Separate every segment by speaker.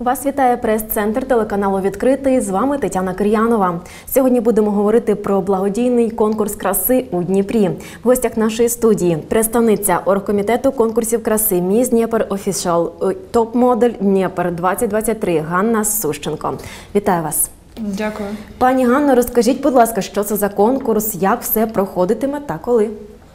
Speaker 1: Вас вітає прес-центр телеканалу «Відкритий». З вами Тетяна Кир'янова. Сьогодні будемо говорити про благодійний конкурс краси у Дніпрі. В гостях нашої студії представниця оргкомітету конкурсів краси «Міс Дніпр Офішал» топ-модель Дніпр 2023 Ганна Сущенко. Вітаю вас.
Speaker 2: Дякую.
Speaker 1: Пані Ганно, розкажіть, будь ласка, що це за конкурс, як все проходитиме та коли?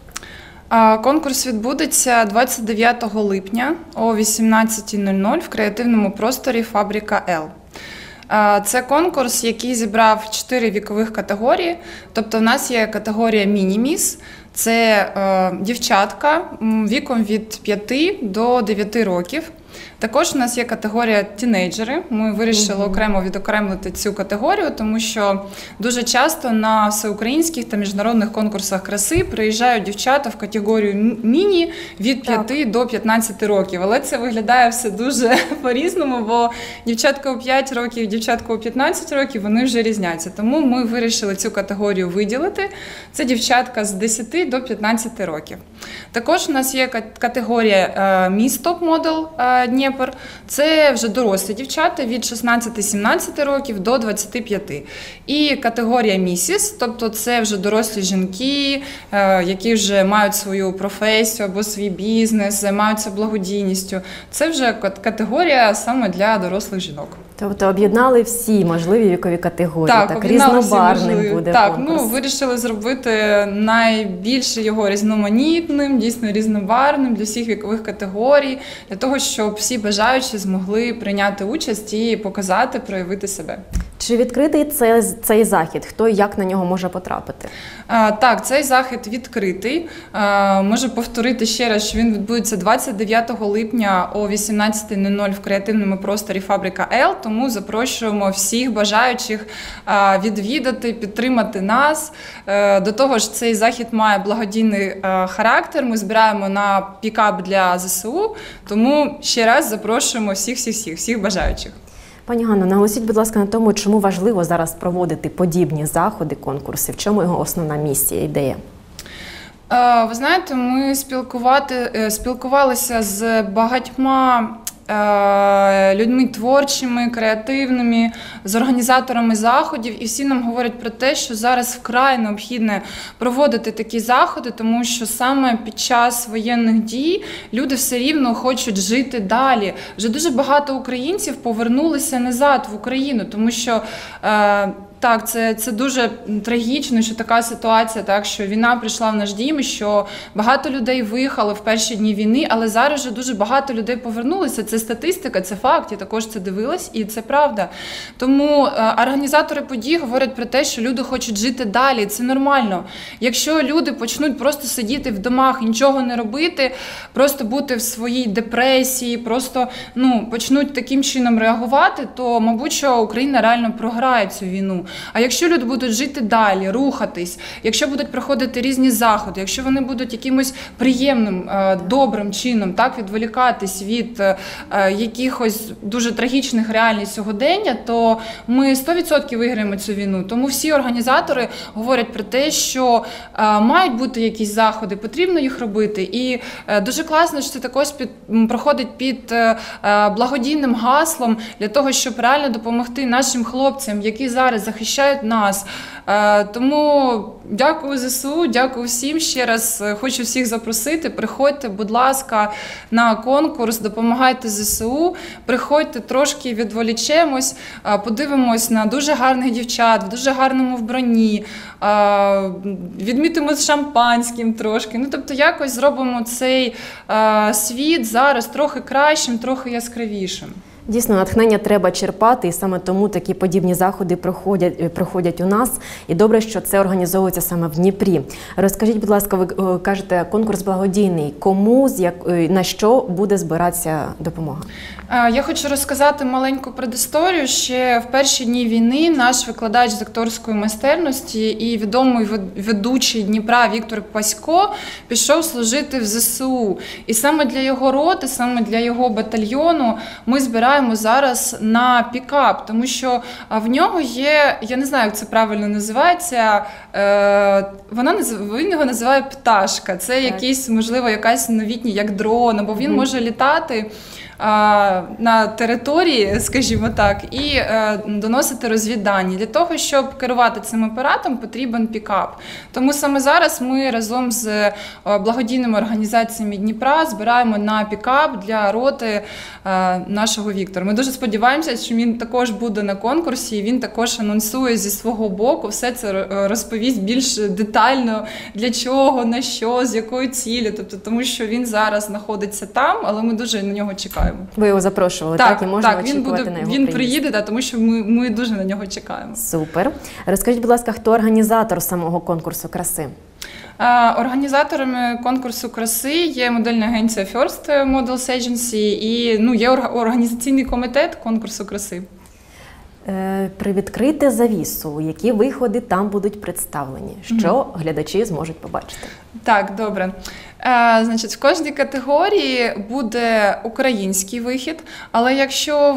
Speaker 2: Конкурс відбудеться 29 липня о 18:00 в креативному просторі «Фабрика Л». Це конкурс, який зібрав 4 вікових категорії. Тобто в нас є категорія «Міні-міс». Це дівчатка віком від 5 до 9 років. Також у нас є категорія «Тінейджери». Ми вирішили окремо відокремити цю категорію, тому що дуже часто на всеукраїнських та міжнародних конкурсах краси приїжджають дівчата в категорію «Міні» від 5 до 15 років. Але це виглядає все дуже по-різному, бо дівчатка у 5 років, дівчатка у 15 років, вони вже різняться. Тому ми вирішили цю категорію виділити. Це дівчатка з 10 до 15 років. Також у нас є категорія «Міс топ-модел Дніпр». Це вже дорослі дівчата від 16-17 років до 25. І категорія «Місіс», тобто це вже дорослі жінки, які вже мають свою професію або свій бізнес, займаються благодійністю. Це вже категорія саме для дорослих жінок.
Speaker 1: Тобто об'єднали всі можливі вікові категорії, так різнобарвним буде конкурс.
Speaker 2: Вирішили зробити найбільше його різноманітним, дійсно різнобарвним для всіх вікових категорій, для того, щоб всі бажаючі змогли прийняти участь і показати, проявити себе.
Speaker 1: Чи відкритий цей захід? Хто і як на нього може потрапити?
Speaker 2: Так, цей захід відкритий. Можу повторити ще раз, що він відбудеться 29 липня о 18:00 в креативному просторі «Фабрика Л». Тому запрошуємо всіх бажаючих відвідати, підтримати нас. До того ж, цей захід має благодійний характер. Ми збираємо на пікап для ЗСУ, тому ще раз запрошуємо всіх бажаючих.
Speaker 1: Пані Ганно, наголосіть, будь ласка, на тому, чому важливо зараз проводити подібні заходи, конкурси, в чому його основна місія, ідея?
Speaker 2: Ви знаєте, ми спілкувалися з багатьма людьми творчими, креативними, з організаторами заходів, і всі нам говорять про те, що зараз вкрай необхідно проводити такі заходи, тому що саме під час воєнних дій люди все рівно хочуть жити далі. Вже дуже багато українців повернулися назад в Україну, тому що так, це дуже трагічно, що така ситуація, так, що війна прийшла в наш дім, що багато людей виїхали в перші дні війни, але зараз вже дуже багато людей повернулися. Це статистика, це факт, я також це дивилась, і це правда. Тому організатори подій говорять про те, що люди хочуть жити далі, це нормально. Якщо люди почнуть просто сидіти в домах, нічого не робити, просто бути в своїй депресії, просто почнуть таким чином реагувати, то, мабуть, що Україна реально програє цю війну. А якщо люди будуть жити далі, рухатись, якщо будуть проходити різні заходи, якщо вони будуть якимось приємним, добрим чином відволікатись від якихось дуже трагічних реалій сьогодення, то ми 100% виграємо цю війну. Тому всі організатори говорять про те, що мають бути якісь заходи, потрібно їх робити. І дуже класно, що це також проходить під благодійним гаслом для того, щоб реально допомогти нашим хлопцям, які зараз захищають нас. Тому дякую ЗСУ, дякую всім. Ще раз хочу всіх запросити. Приходьте, будь ласка, на конкурс, допомагайте ЗСУ. Приходьте, трошки відволічемось, подивимось на дуже гарних дівчат, в дуже гарному вбранні, відмітимо з шампанським трошки. Тобто якось зробимо цей світ зараз трохи кращим, трохи яскравішим.
Speaker 1: Дійсно, натхнення треба черпати, і саме тому такі подібні заходи проходять у нас. І добре, що це організовується саме в Дніпрі. Розкажіть, будь ласка, ви кажете, конкурс благодійний. Кому, на що буде збиратися допомога?
Speaker 2: Я хочу розказати маленьку предісторію. Ще в перші дні війни наш викладач з акторської майстерності і відомий ведучий Дніпра Віктор Пасько пішов служити в ЗСУ. І саме для його роти, саме для його батальйону ми збираємо зараз на пікап, тому що в нього є, я не знаю, як це правильно називається, він його називає пташка. Це якийсь, можливо, якась новітня, як дрон, або він може літати на території, скажімо так, і доносити розвіддані. Для того, щоб керувати цим апаратом, потрібен пікап. Тому саме зараз ми разом з благодійними організаціями Дніпра збираємо на пікап для роти нашого Віктора. Ми дуже сподіваємося, що він також буде на конкурсі, і він також анонсує зі свого боку, все це розповість більш детально, для чого, на що, з якою цілі, тобто тому що він зараз знаходиться там, але ми дуже на нього чекаємо.
Speaker 1: Ви його запрошували, так? І можна очікувати на його
Speaker 2: він приїде, тому що ми дуже на нього чекаємо.
Speaker 1: Супер. Розкажіть, будь ласка, хто організатор самого конкурсу краси?
Speaker 2: Організаторами конкурсу краси є модельна агенція First Models Agency і є організаційний комітет конкурсу краси.
Speaker 1: Привідкрити завісу, які виходи там будуть представлені, що глядачі зможуть побачити.
Speaker 2: Так, добре. Значить, в кожній категорії буде український вихід, але якщо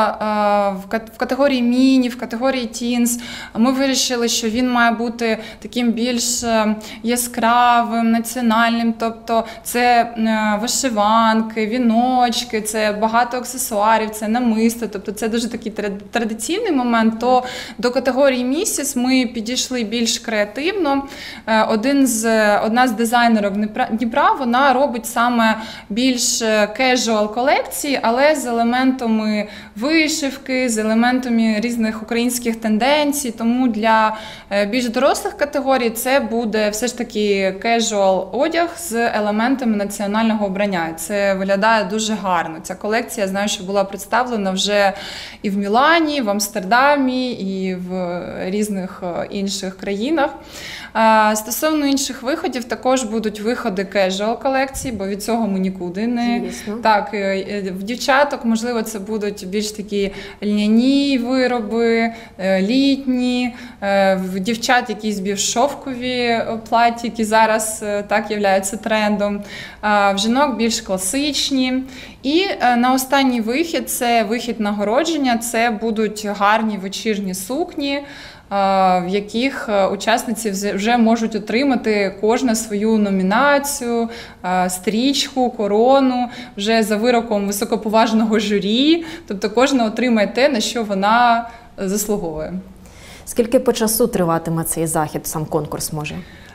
Speaker 2: в категорії міні, в категорії тінс, ми вирішили, що він має бути таким більш яскравим, національним, тобто це вишиванки, віночки, це багато аксесуарів, це намисто, тобто це дуже такий традиційний момент, то до категорії місіс ми підійшли більш креативно. Одна з дизайнерок Дніпра, вона робить саме більш кежуал колекції, але з елементами вишивки, з елементами різних українських тенденцій. Тому для більш дорослих категорій це буде все ж таки кежуал одяг з елементами національного обрання. Це виглядає дуже гарно. Ця колекція, я знаю, що була представлена вже і в Мілані, в Амстердамі, і в різних інших країнах. Стосовно інших виходів, також будуть виходи кежуал колекції, бо від цього ми нікуди не...
Speaker 1: Звісно.
Speaker 2: Так, в дівчаток, можливо, це будуть більш такі льняні вироби, літні, в дівчат якісь більш шовкові платі, які зараз так являються трендом, в жінок більш класичні. І на останній вихід, це вихід нагородження, це будуть гарні вечірні сукні, в яких учасниці вже можуть отримати кожна свою номінацію, стрічку, корону, вже за вироком високоповажного журі, тобто кожна отримає те, на що вона заслуговує.
Speaker 1: Скільки по часу триватиме цей захід, сам конкурс може?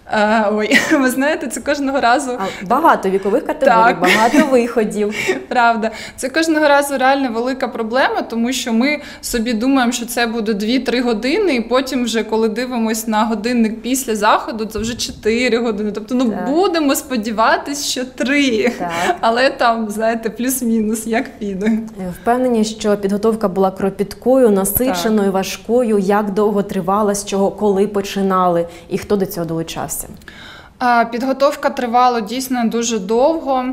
Speaker 2: Ви знаєте, це кожного разу...
Speaker 1: Багато вікових категорій, багато виходів.
Speaker 2: Правда. Це кожного разу реально велика проблема, тому що ми собі думаємо, що це буде 2-3 години, і потім вже, коли дивимось на годинник після заходу, це вже 4 години. Тобто, будемо сподіватись, що 3. Так. Але там, знаєте, плюс-мінус, як піде.
Speaker 1: Впевнені, що підготовка була кропіткою, насиченою, важкою. Як довго тривала, з чого, коли починали і хто до цього долучався?
Speaker 2: Підготовка тривала дійсно дуже довго.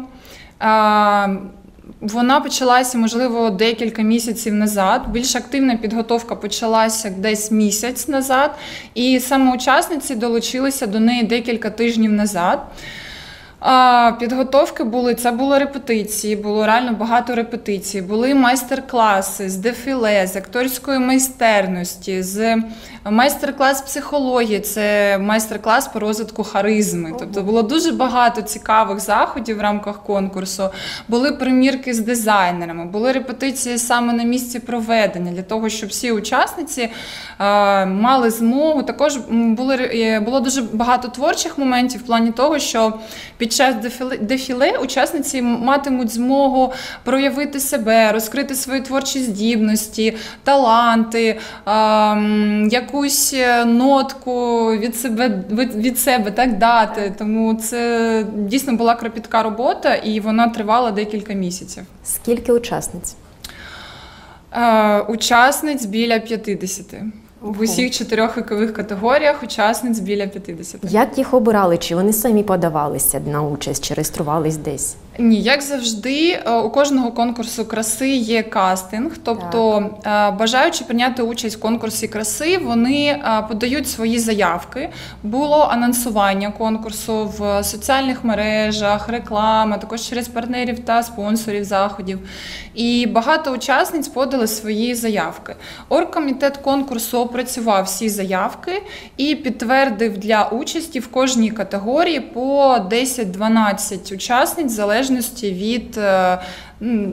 Speaker 2: Вона почалася, можливо, декілька місяців назад. Більш активна підготовка почалася десь місяць назад. І саме учасниці долучилися до неї декілька тижнів назад. Підготовки були, це були репетиції, було реально багато репетицій, були майстер-класи з дефіле, з акторської майстерності, з майстер-клас психології, це майстер-клас по розвитку харизми. Тобто було дуже багато цікавих заходів в рамках конкурсу, були примірки з дизайнерами, були репетиції саме на місці проведення, для того, щоб всі учасниці мали змогу. Також було дуже багато творчих моментів в плані того, що під час дефіле учасниці матимуть змогу проявити себе, розкрити свої творчі здібності, таланти, якусь нотку від себе так дати. Тому це дійсно була кропітка робота, і вона тривала декілька місяців.
Speaker 1: Скільки учасниць?
Speaker 2: Учасниць біля 50. В усіх 4 вікових категоріях учасниць біля 50.
Speaker 1: Як їх обирали? Чи вони самі подавалися на участь, чи реєструвались десь?
Speaker 2: Ні, як завжди, у кожного конкурсу краси є кастинг, тобто бажаючи прийняти участь в конкурсі краси, вони подають свої заявки. Було анонсування конкурсу в соціальних мережах, реклама, також через партнерів та спонсорів заходів. І багато учасниць подали свої заявки. Оргкомітет конкурсу опрацював всі заявки і підтвердив для участі в кожній категорії по 10-12 учасниць, в залежності від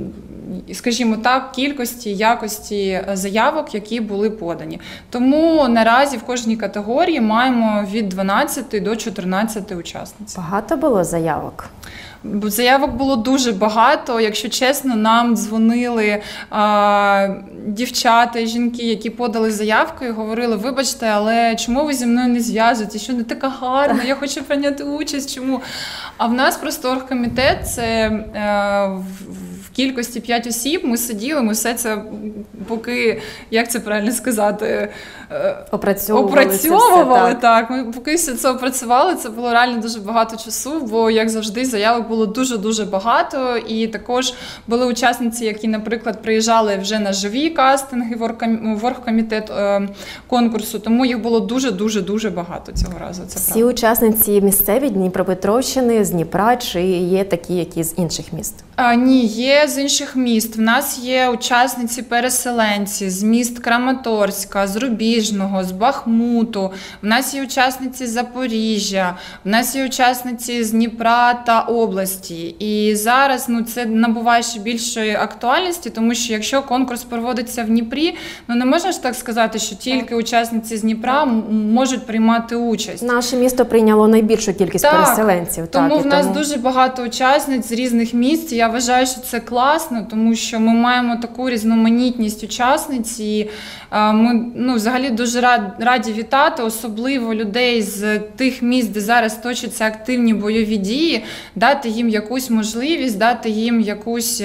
Speaker 2: скажімо так, кількості, якості заявок, які були подані. Тому наразі в кожній категорії маємо від 12 до 14 учасниць.
Speaker 1: Багато було заявок?
Speaker 2: Заявок було дуже багато. Якщо чесно, нам дзвонили дівчата і жінки, які подали заявку і говорили: вибачте, але чому ви зі мною не зв'язуєтесь? Що не така гарна, я хочу прийняти участь, чому? А в нас просто оргкомітет, це в кількості 5 осіб, ми сиділи, ми все це поки, як це правильно сказати, опрацьовували, так. Ми поки все це опрацювали, це було реально дуже багато часу, бо, як завжди, заявок було дуже-дуже багато, і також були учасниці, які, наприклад, приїжджали вже на живі кастинги в оргкомітет конкурсу, тому їх було дуже-дуже багато цього разу. Це
Speaker 1: всі
Speaker 2: правда.
Speaker 1: Учасниці місцеві Дніпропетровщини, з Дніпра, чи є такі, які з інших міст?
Speaker 2: Ні, є з інших міст. В нас є учасниці-переселенці з міст Краматорська, з Рубіжного, з Бахмуту. В нас є учасниці з Запоріжжя, в нас є учасниці з Дніпра та області. І зараз це набуває ще більшої актуальності, тому що якщо конкурс проводиться в Дніпрі, не можна ж так сказати, що тільки учасниці з Дніпра можуть приймати участь.
Speaker 1: Наше місто прийняло найбільшу кількість переселенців.
Speaker 2: Тому в нас дуже багато учасниць з різних міст. Я вважаю, що це класно, тому що ми маємо таку різноманітність учасниць, і ми взагалі дуже раді вітати, особливо людей з тих міст, де зараз точаться активні бойові дії, дати їм якусь можливість, дати їм якусь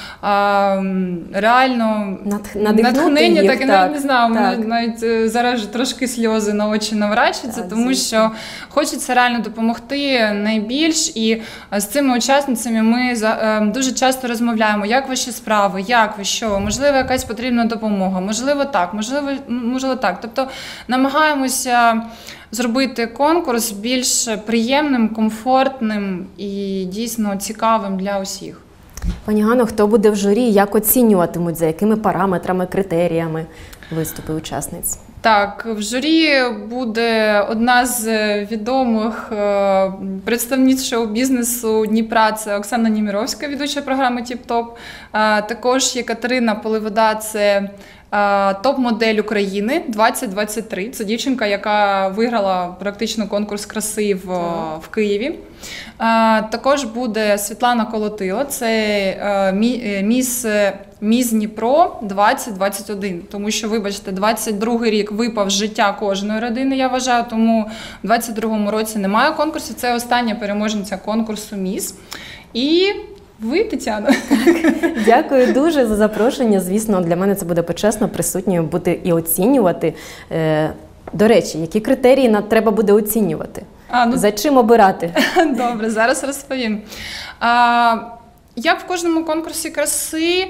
Speaker 2: реально натхнення.
Speaker 1: Їх,
Speaker 2: так, я не знаю, навіть зараз трошки сльози на очі наврачуються, тому що хочеться реально допомогти найбільш, і з цими учасницями ми дуже часто розмовляємо, як ваші справи, як ви, що, можливо, якась потрібна допомога, можливо так, можливо так. Тобто намагаємося зробити конкурс більш приємним, комфортним і дійсно цікавим для усіх.
Speaker 1: Пані Ганно, хто буде в журі, як оцінюватимуть, за якими параметрами, критеріями виступи учасниць?
Speaker 2: Так, в журі буде одна з відомих представниць шоу-бізнесу Дніпра, це Оксана Німіровська, ведуча програми «Тіп-топ». Також є Катерина Поливода, це топ-модель України 2023. Це дівчинка, яка виграла практично конкурс краси в Києві. Також буде Світлана Колотило, це міс Дніпро 2021. Тому що, вибачте, 22-й рік випав з життя кожної родини, я вважаю, тому в 22-му році немає конкурсу. Це остання переможниця конкурсу «Міс». І ви, Тетяна.
Speaker 1: Дякую дуже за запрошення. Звісно, для мене це буде почесно присутньою бути і оцінювати. До речі, які критерії треба буде оцінювати? За чим обирати?
Speaker 2: Добре, зараз розповім. Як в кожному конкурсі краси,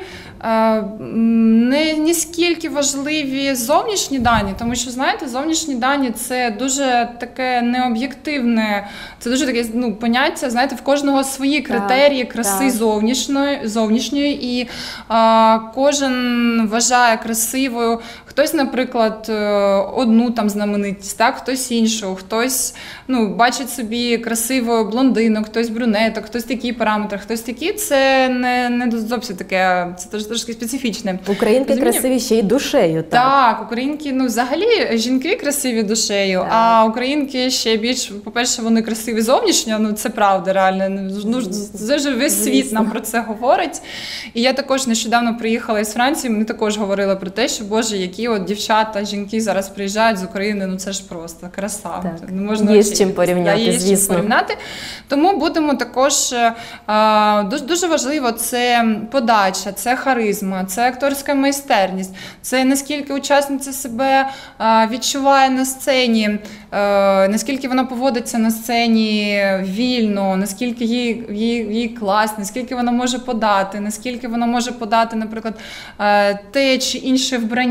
Speaker 2: не скільки важливі зовнішні дані, тому що, знаєте, зовнішні дані – це дуже таке необ'єктивне, це дуже таке поняття, знаєте, в кожного свої критерії краси зовнішньої, і кожен вважає красивою. Хтось, наприклад, одну знаменитість, хтось іншу, хтось бачить собі красивою блондинок, хтось брюнеток, хтось такі параметри, хтось такі. Це не зовсім таке, це трошки специфічне.
Speaker 1: Українки красиві ще й душею.
Speaker 2: Так, українки, взагалі, жінки красиві душею, а українки ще більш, по-перше, вони красиві зовнішньо, це правда, реально. Це ж весь світ нам про це говорить. І я також нещодавно приїхала із Франції, ми також говорили про те, що, Боже, які дівчата, жінки зараз приїжджають з України, це ж просто краса. Не можна
Speaker 1: є з чим порівняти, звісно.
Speaker 2: Тому будемо також, дуже важливо, це подача, це харизма, це акторська майстерність, це наскільки учасниця себе відчуває на сцені, наскільки вона поводиться на сцені вільно, наскільки їй класно, наскільки вона може подати, наприклад, те чи інше вбрання,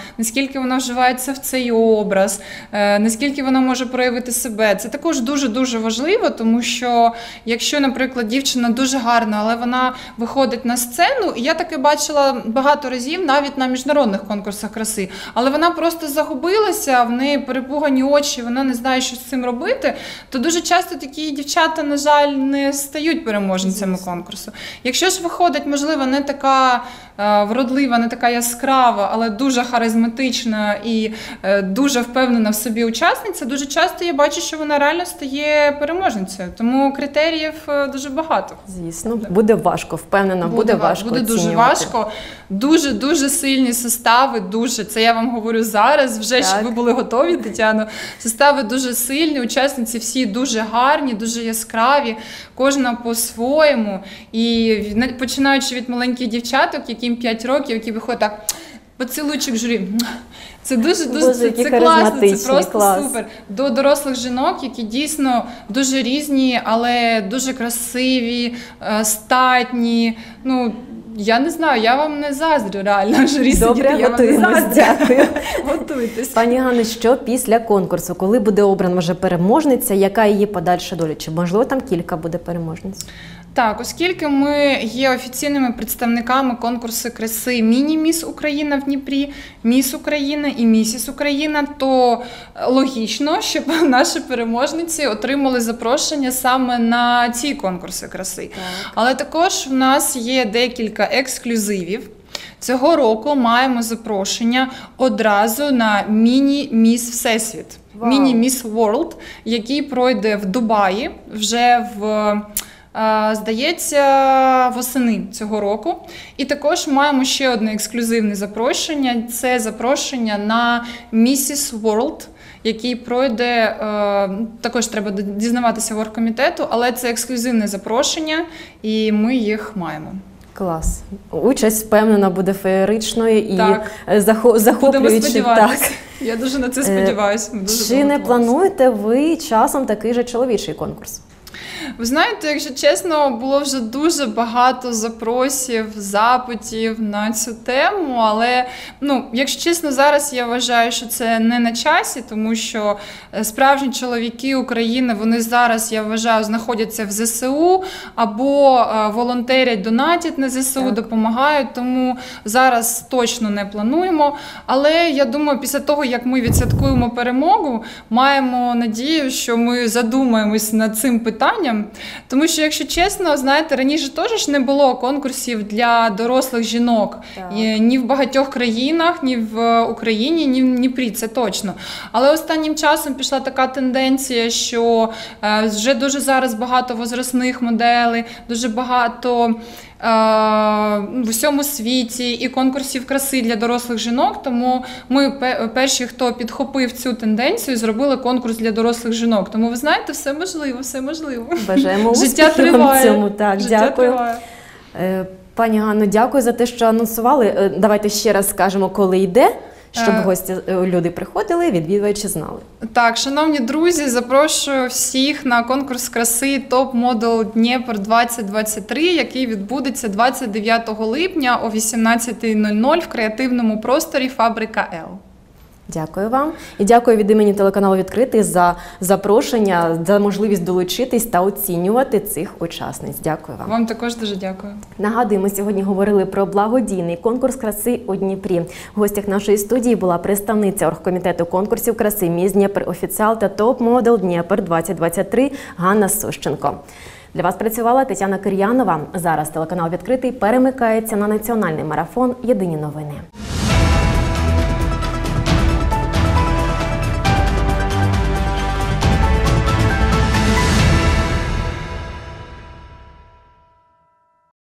Speaker 2: наскільки вона вживається в цей образ, наскільки вона може проявити себе. Це також дуже-дуже важливо, тому що якщо, наприклад, дівчина дуже гарна, але вона виходить на сцену, і я таке бачила багато разів навіть на міжнародних конкурсах краси, але вона просто загубилася, в неї перепугані очі, вона не знає, що з цим робити, то дуже часто такі дівчата, на жаль, не стають переможницями конкурсу. Якщо ж виходить, можливо, не така вродлива, не така яскрава, але дуже харизматична і дуже впевнена в собі учасниця, дуже часто я бачу, що вона реально стає переможницею. Тому критеріїв дуже багато.
Speaker 1: Звісно, буде важко, впевнена, буде важко
Speaker 2: Буде дуже
Speaker 1: оцінювати.
Speaker 2: важко. Дуже сильні состави, дуже. Це я вам говорю зараз, вже щоб ви були готові, Тетяно. Состави дуже сильні, учасниці всі дуже гарні, дуже яскраві, кожна по-своєму. І починаючи від маленьких дівчаток, яким 5 років, які виходять так, поцілуйчик журі. Це дуже це класно, це просто супер. До дорослих жінок, які дійсно дуже різні, але дуже красиві, статні. Ну, я не знаю, я вам не заздрю реально. Журі
Speaker 1: Добре,
Speaker 2: сидіти,
Speaker 1: готуємось, дякую.
Speaker 2: Готуйтесь.
Speaker 1: Пані Ганно, що після конкурсу? Коли буде обрана вже переможниця, яка її подальша доля? Чи, можливо, там кілька буде переможниць?
Speaker 2: Так, оскільки ми є офіційними представниками конкурсу краси «Міні-міс Україна» в Дніпрі, «Міс Україна» і «Місіс Україна», то логічно, щоб наші переможниці отримали запрошення саме на ці конкурси краси. Так. Але також в нас є декілька ексклюзивів. Цього року маємо запрошення одразу на «Міні-міс Всесвіт», «Міні-міс Ворлд», який пройде в Дубаї вже здається, восени цього року. І також маємо ще одне ексклюзивне запрошення. Це запрошення на Mrs. World, який пройде, також треба дізнаватися в оргкомітету, але це ексклюзивне запрошення, і ми їх маємо.
Speaker 1: Клас. Участь, впевнена, буде феєричною і захоплюючою.
Speaker 2: Будемо сподіватися. Я дуже на це сподіваюся.
Speaker 1: Чи не плануєте ви часом такий же чоловічий конкурс?
Speaker 2: Ви знаєте, якщо чесно, було вже дуже багато запросів, запитів на цю тему, але, якщо чесно, зараз я вважаю, що це не на часі, тому що справжні чоловіки України, вони зараз, я вважаю, знаходяться в ЗСУ або волонтерять, донатять на ЗСУ, допомагають, тому зараз точно не плануємо. Але я думаю, після того, як ми відсвяткуємо перемогу, маємо надію, що ми задумаємось над цим питанням. Тому що, якщо чесно, знаєте, раніше теж не було конкурсів для дорослих жінок. Ні в багатьох країнах, ні в Україні, ні в Дніпрі, це точно. Але останнім часом пішла така тенденція, що вже дуже зараз багато возрастних моделей, дуже багато в усьому світі і конкурсів краси для дорослих жінок, тому ми перші, хто підхопив цю тенденцію, зробили конкурс для дорослих жінок. Тому, ви знаєте, все можливо, все можливо.
Speaker 1: Бажаємо успіхів в цьому. Так, дякую. Пані Ганно, дякую за те, що анонсували. Давайте ще раз скажемо, коли йде, щоб гості, люди приходили, відвідувачі знали.
Speaker 2: Так, шановні друзі, запрошую всіх на конкурс краси Top Model Дніпр 2023, який відбудеться 29 липня о 18:00 в креативному просторі «Фабрика Л».
Speaker 1: Дякую вам. І дякую від імені телеканалу «Відкритий» за запрошення, за можливість долучитись та оцінювати цих учасниць. Дякую вам.
Speaker 2: Вам також дуже дякую.
Speaker 1: Нагадую, ми сьогодні говорили про благодійний конкурс краси у Дніпрі. В гостях нашої студії була представниця оргкомітету конкурсів краси «Міс Дніпр Офіціал» та «Топ-модел Дніпр 2023» Ганна Сущенко. Для вас працювала Тетяна Кир'янова. Зараз телеканал «Відкритий» перемикається на національний марафон «Єдині новини».